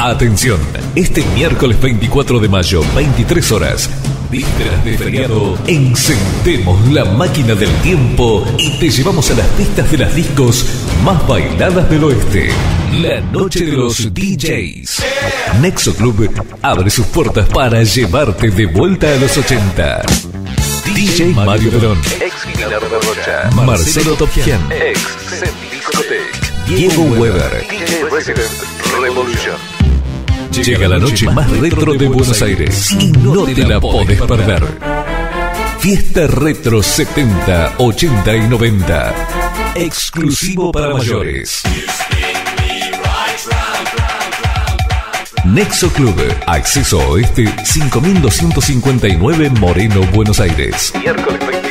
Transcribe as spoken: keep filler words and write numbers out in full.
Atención, este miércoles veinticuatro de mayo, veintitrés horas, vísperas de feriado, encendemos la máquina del tiempo y te llevamos a las pistas de las discos más bailadas del oeste. La noche de los D Js. Nexo Club abre sus puertas para llevarte de vuelta a los ochenta. D J Mario Perón, ex Guillermo Rocha, Marcelo Topjian, ex Discotech, Diego Weber. D J Resident Revolution. Llega la noche más retro de Buenos Aires y no te la podés perder. Fiesta Retro setenta, ochenta y noventa. Exclusivo para mayores. Nexo Club, acceso oeste cinco mil doscientos cincuenta y nueve Moreno, Buenos Aires. Miércoles